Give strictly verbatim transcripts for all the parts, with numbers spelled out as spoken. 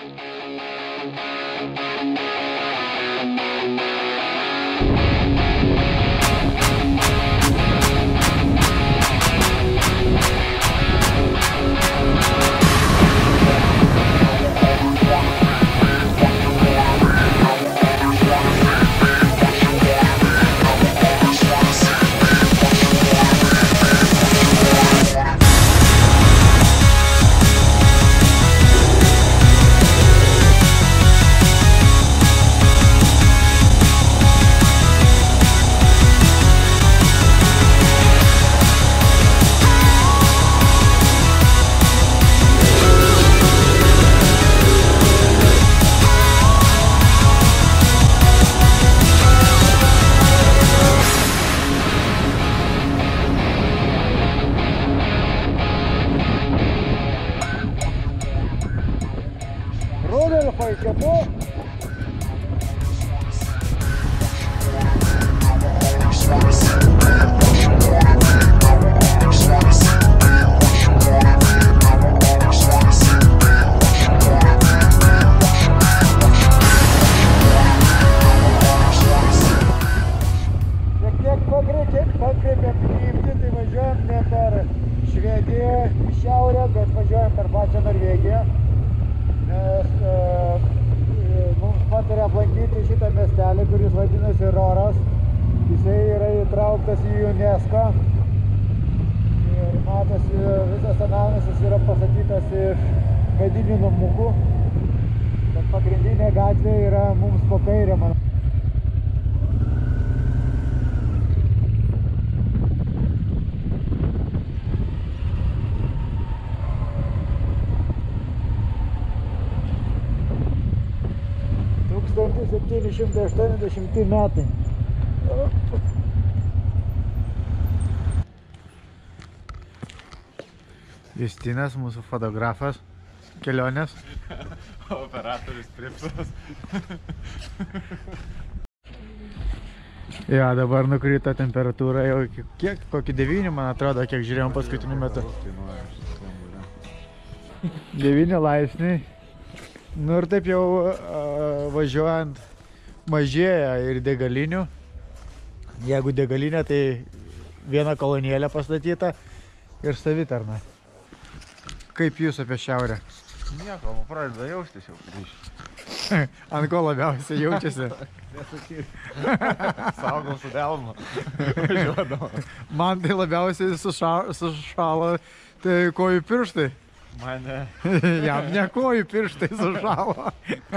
tūkstantis septyni šimtai aštuoniasdešimti metai. Justinas, mūsų fotografas, kelionės. Operatorius Pripsas. Jo, dabar nukrito temperatūra jau iki kiek, kokį devyni, man atrodo, kiek žiūrėjom paskutiniu metu. devyni laipsniai. Nu ir taip jau uh, važiuojant mažėja ir degalinių. Jeigu degalinė, tai viena kolonėlė pastatyta ir savitarna. Kaip jūs apie šiaurę? Nieko, man pradeda jaustis jau grįžti. Ant ko labiausiai jaučiasi? Saugom su delnu. Važiuodama. Man tai labiausiai suša, sušalo tai kojų pirštai. Mane. Jam ne kojų pirštai sušalo.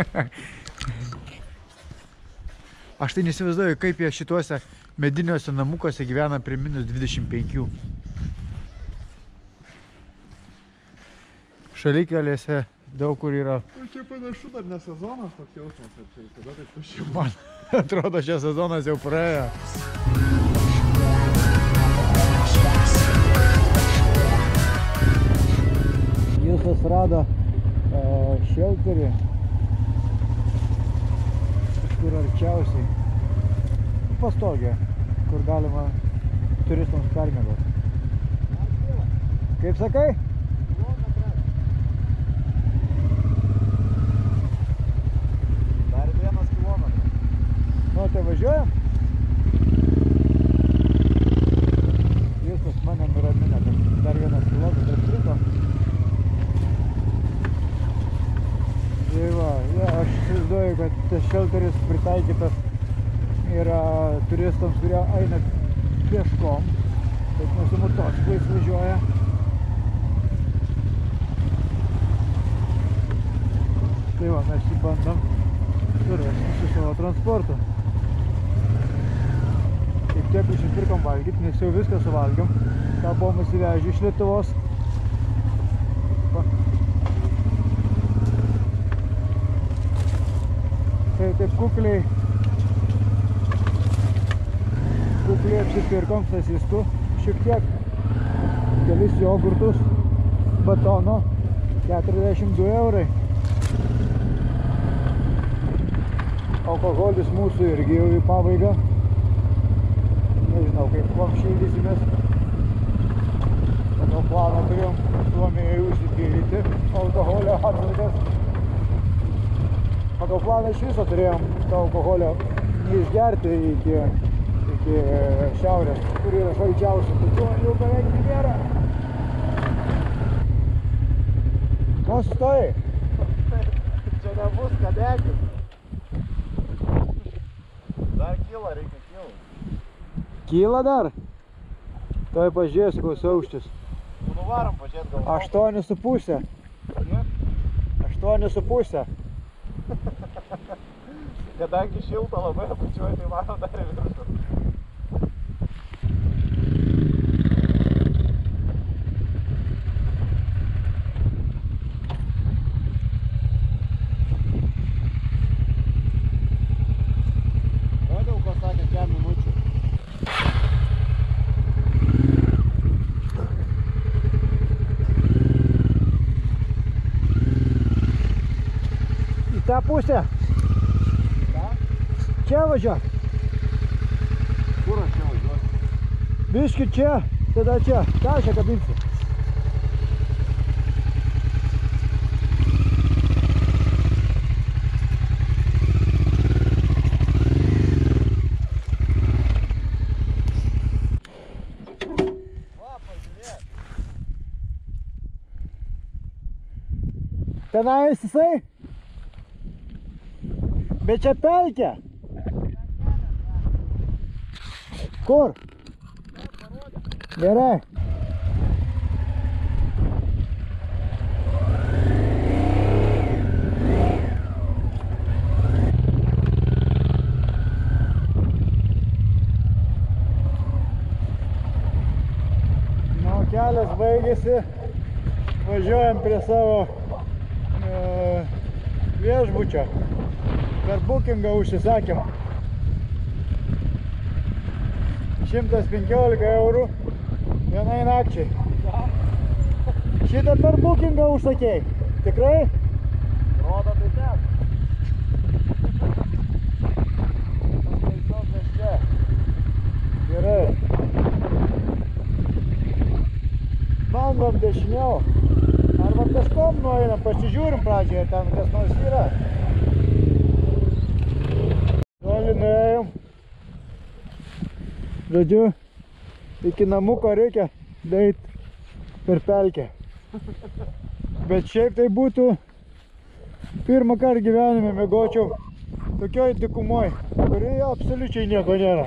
Aš tai nesivaizduoju, kaip jie šituose mediniuose namukuose gyvena prie minus dvidešimt penkių. Šalikelėse daug kur yra. Čia panašu dar ne sezonas toks jausmas, kad čia kada taip pašyma. Man atrodo, šia sezonas jau praėjo. Justas rado uh, šelterį kažkur arčiausiai. Pastogė, kur galima turistams permiegoti. Kaip sakai? Dar vienas kilometras. Nu, tai važiuojam? Justas mane nuramina, kad dar vienas kilometras liko. Tai va, ja, aš įsivaizduoju, kad tas šelteris pritaikytas yra turistams, kurie eina pieškom, bet mūsų motociklais važiuoja. Tai va, mes jį bandom surasti su savo transportu. Kaip tiek užsipirkom valgyti, nes jau viską suvalgiom. Ką buvom įsivežę iš Lietuvos. Va. Tai taip kukliai kukliai apsipirkom sasistų, šiek tiek kelis jogurtus, batono, keturiasdešimt du eurai. Alkoholis mūsų irgi jau į pabaigą. Nežinau, kaip kuom šildysimės. Tokio planą turėjom Suomijoje užsipildyti alkoholio atsargas. to planą iš viso turėjom to alkoholio neišgerti iki, iki šiaurės, kur yra šalčiausia. Tačiau jau beveik nėra. Nu, stai. Čia nebus kadekis. Dar kyla, reikia kyla. Kyla dar? Tai pažiūrėsiu, koks aukštis. Nuvarom pažiūrėt gal. Aštuoni su pusė. Aštuoni su pusė. Kadangi šilta labai apačiuoju, tai varom dar į viršų. Kodėl pasakė kem minučių? Į tą pusę. Čia važiuok. Kur aš čia važiuosiu? Biški čia, tada čia. Ką čia kabinsi? Va, pažiūrėk. Tenais jisai? Bet čia pelkė. Kur? Gerai. Nu, kelias baigėsi. Važiuojam prie savo e, viešbučio. Per bookingą užsisakėm. šimtas penkiolika eurų vienai nakčiai. Šitą per bookingą užsakėjai. Tikrai? Rodo tai ten. Gerai. Bandom dešiniau. Arba kažkom nueinam, pasižiūrim pradžioje, ten kas nors yra. Toli nuėjom. Žodžiu, iki namuko reikia deit per pelkę. Bet šiaip tai būtų pirmą kartą gyvenime miegočiau tokioj dykumoj, kurioje absoliučiai nieko nėra.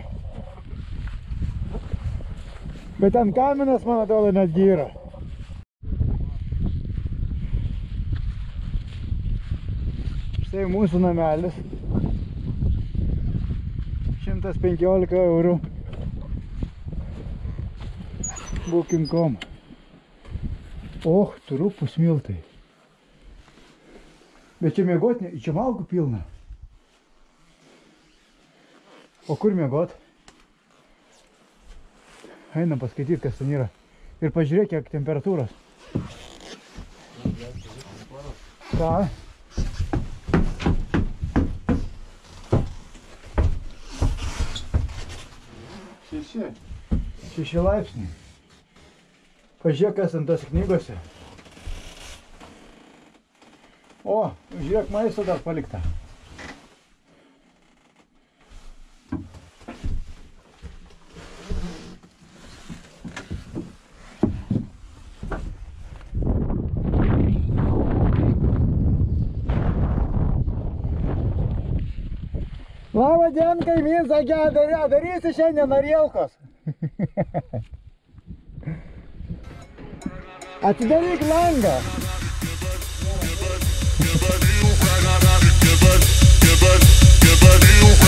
Bet ten kaminas, man atrodo, netgi yra. Štai mūsų namelis. šimtas penkiolika eurų. booking punkt com. Och, trupų smiltai. Bet čia miegot, ne, čia malkų pilna. O kur miegot? Einam paskaityti, kas ten yra. Ir pažiūrėk, kiek temperatūros. Ką? Šeši. Šeši laipsniai. Pažiūrėk, kas ant tos knygose. O, žiūrėk, maisto dar palikta. Labą dieną, kaimyn, sakė, darysi šiandien arielkos. Atidaryk langą. Your body, your body, your body, your body,